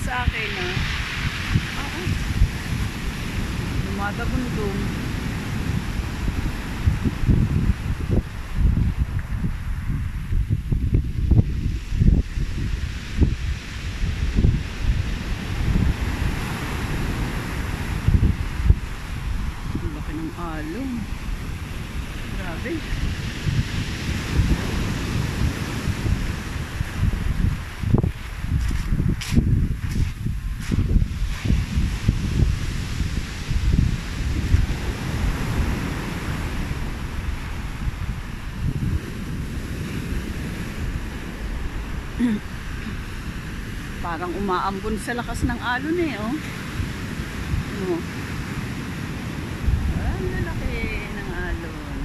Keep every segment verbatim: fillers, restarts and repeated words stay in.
sa akin, ah. Oo. Dumadagundong. Ang laki ng alon. Grabe. Parang umaambon sa lakas ng alon eh, oh. Ano? Ah, ang lalaki ng alon.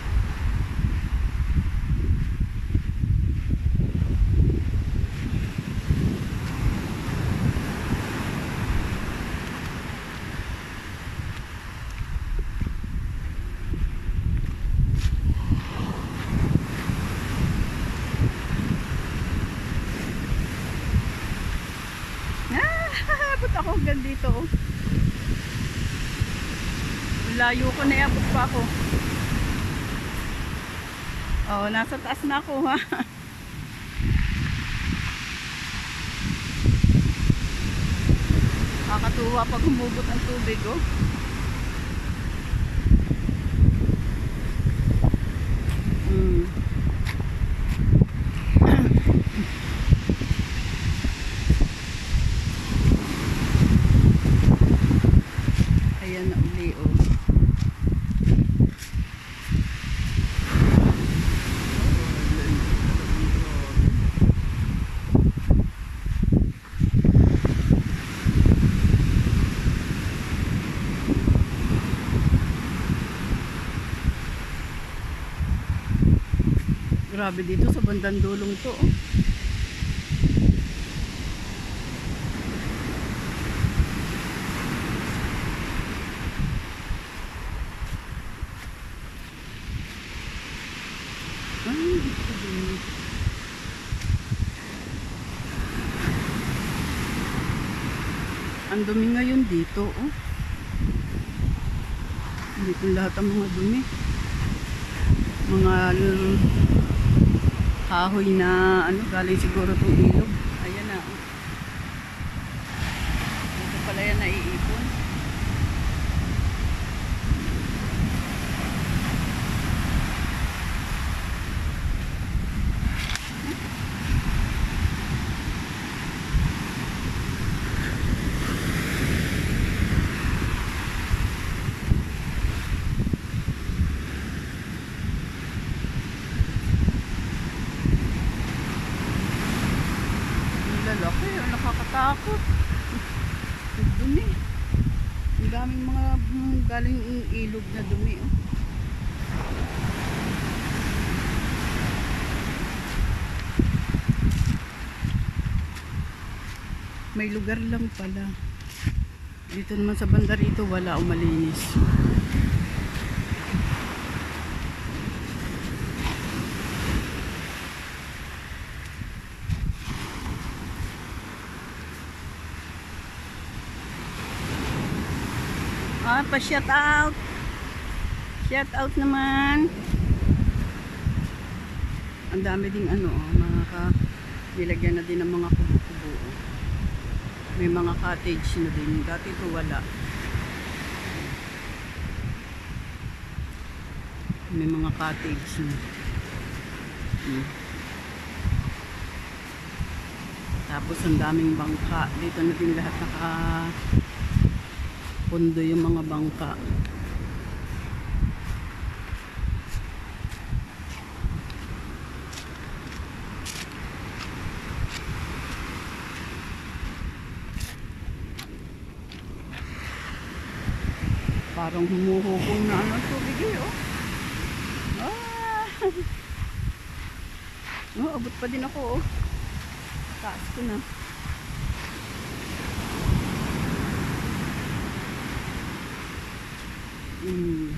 Abot ako hanggang dito, oh. Layo ko na, abot pa ako. Oh, nasa taas na ako, ha. Nakakatuwa pag humubot ang tubig, oh. Hmm. Ayan na uli, oh. Grabe dito sa bandang dulong to, oh. Ay, dito din. Ang dumi ngayon dito, oh. Dito lahat ang mga dumi. Mga kahoy na ano, galing siguro itong ilog. Ayan na, oh. Dito pala yan naiipon. Lalaki, ang nakakatakot. Ang dumi. Ang daming mga mm, galing ilog na dumi, oh. May lugar lang pala. Dito naman sa banda rito wala, umalinis. Ah, pa-shout out. Shout out naman. Ang dami ding ano, oh, mga ka nilagyan na din ng mga kubo-kubo. May mga cottage na din. Dati ito wala. May mga cottage na. Hmm. Tapos ang daming bangka. Dito na din lahat naka pundo yung mga bangka. Parang humuhubong na ano tubig eh, oh. Ah! Oh, abot pa din ako, oh. Taas ko na. Hmm.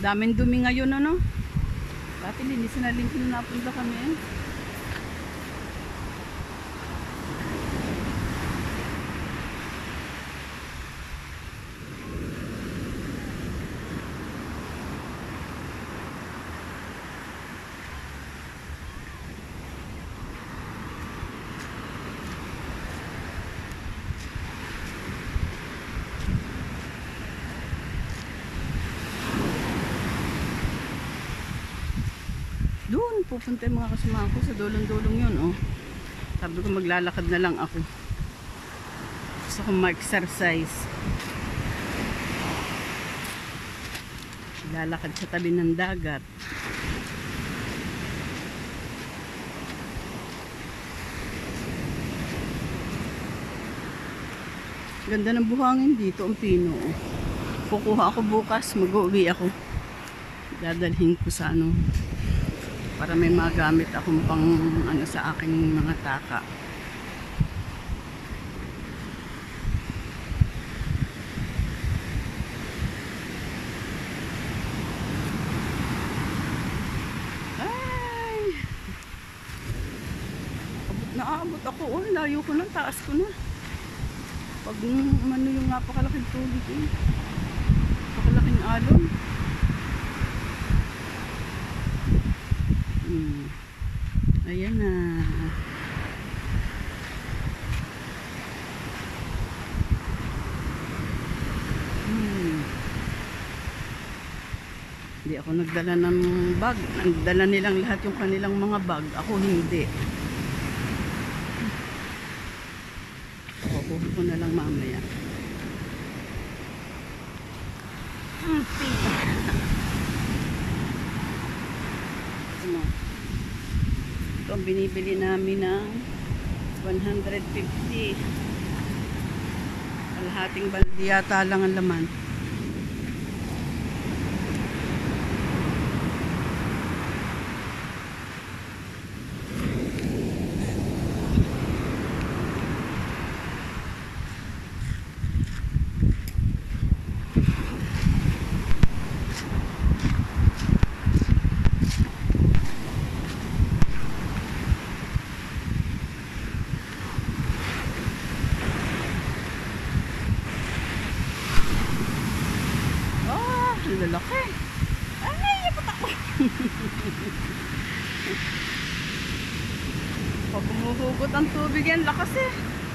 Daming dumi ngayon, ano? Dati linisin na linisin na napunta kami. Doon, pupunta yung mga kasama ko sa dulong-dulong yun, oh. Sabi ko maglalakad na lang ako. Gusto kong mag-exercise. Lalakad sa tabi ng dagat. Ganda ng buhangin dito, ang pino, oh. Kukuha ako bukas, mag-uwi ako. Dadalhin ko sa ano, para may magamit akong pang ano sa aking mga taka. Ay! Abot na abot ako. Oh, layo ko na, taas ko na. Pag ano yung napakalaking tubig eh. Napakalaking alon. Hmm. Ayan na. Hmm. Hindi ako nagdala ng bag. Nagdala nilang lahat yung kanilang mga bag. Ako hindi. Kukuha ko na lang mamaya. Hmm. Ito ang binibili namin ng one hundred fifty. Kalahating balde yata lang ang laman. Lalaki. Ay, yapot ako. Pag umuhugot ang tubig yan, lakas eh.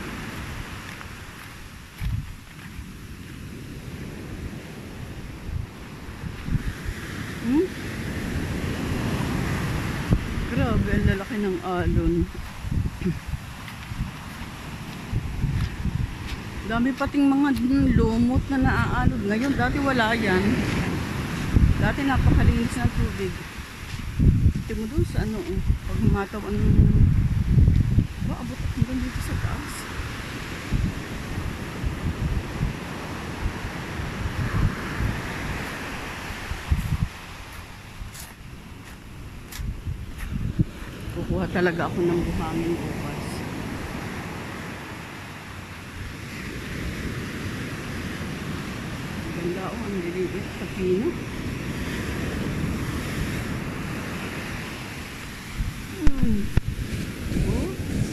Hmm? Grabe, ang lalaki ng alon. Dami pating mga lumot na naaalod. Ngayon, dati wala yan. Dati napakalinis ng tubig. Ito mo doon sa ano, oh. Pag humataw, ano, ba, abot hanggang dito sa taas. Kukuha talaga ako ng buhangin bukas. Ganda, oh, ang liliit sa pino. Hmm. Oh.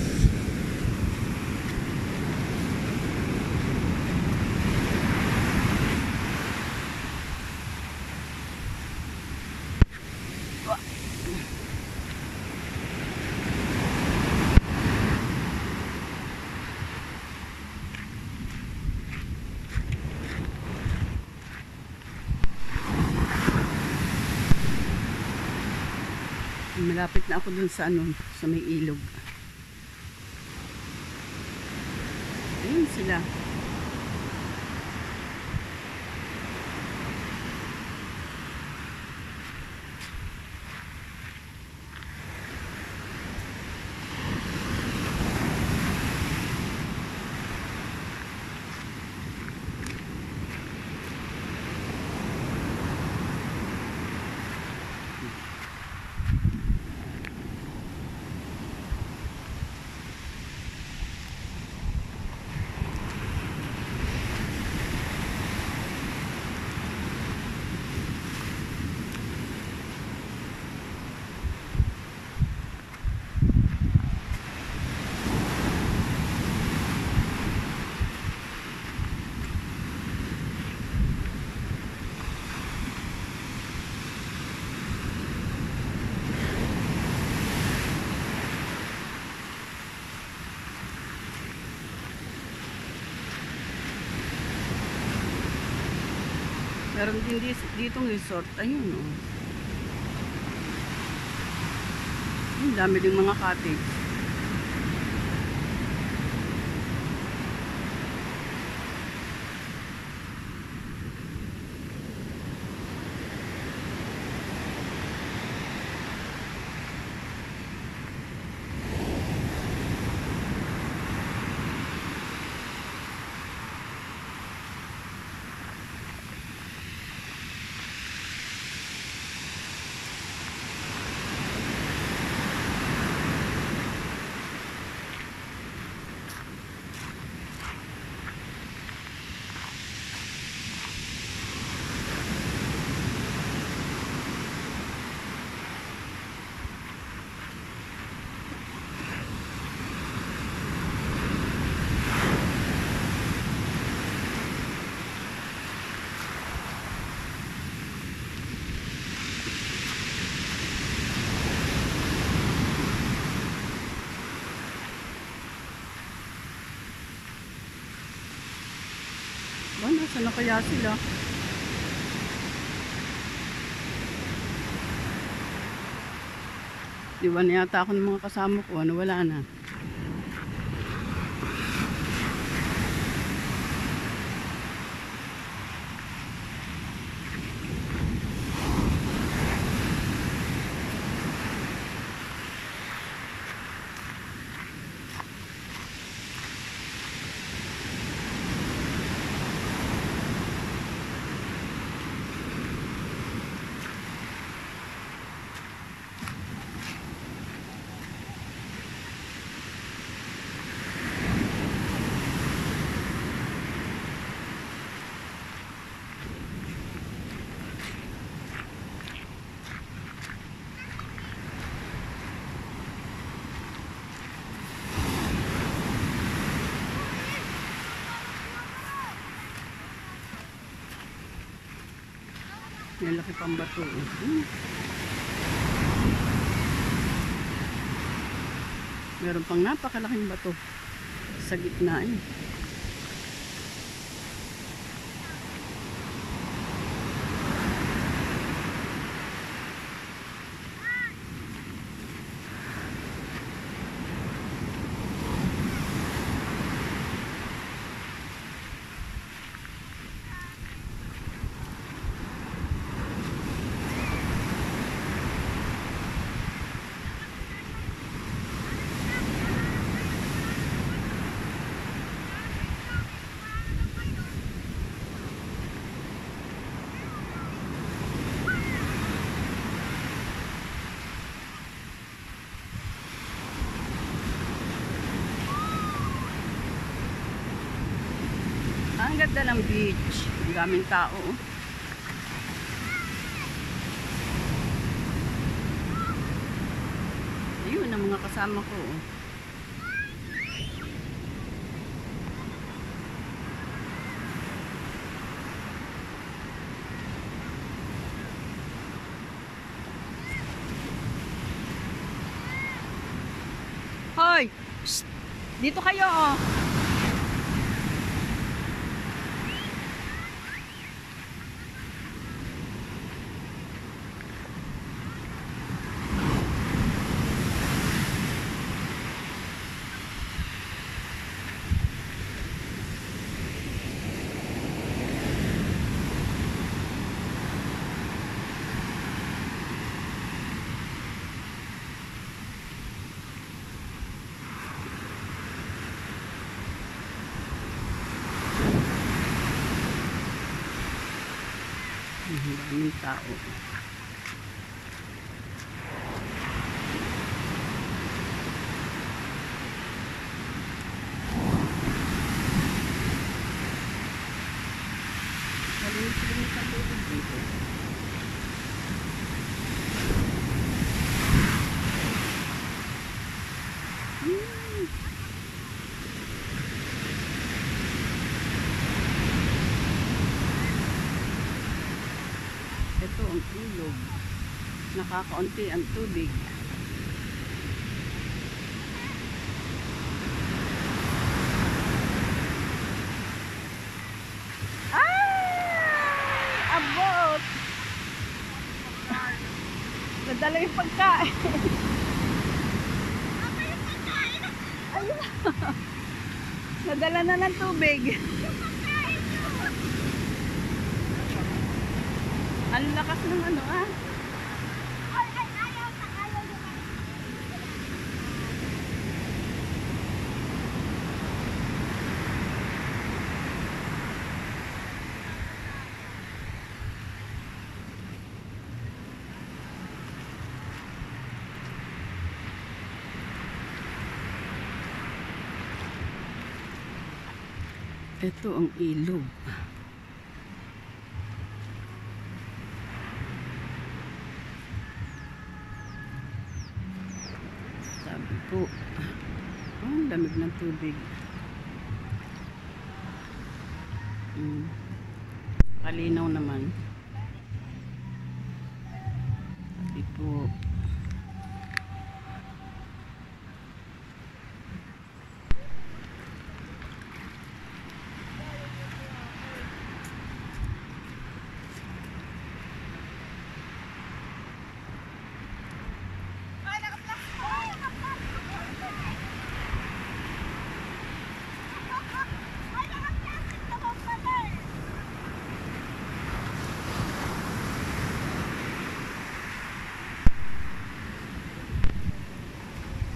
Malapit na ako dun sa ano, sa may ilog. Ayun sila. Meron din dis- ditong resort. Ayun, oh. Ang dami din mga cottage. Ba, nasa na kaya sila? Diba na yata ako ng mga kasama ko. Ano, wala na. May laki pang bato. Hmm. Meron pang napakalaking bato sa gitna eh. Ang ganda ng beach. Ang daming tao. Ayun ang mga kasama ko. Hoy! Shh! Dito kayo oh. Ang daming tao. Malinis-linis ang tubig dito. Hmm. Ito ang ilog. Nakakaunti ang tubig. Ay! Aba! nadala yung pagkain. Ayun. Nadala na ng tubig. Ang lakas ng ano ah. Ito ang ilog. Sabi ko, oh, ang lamig ng tubig. Hmm. Kalinaw naman. Sabi po,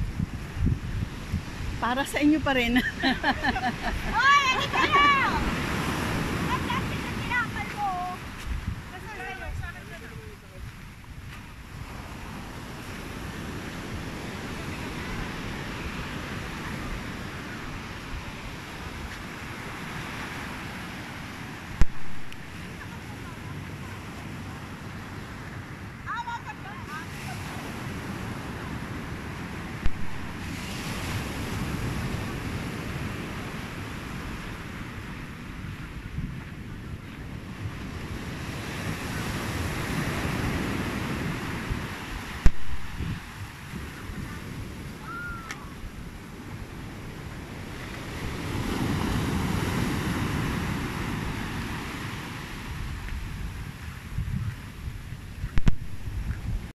para sa inyo pa rin. Hoy, halika na!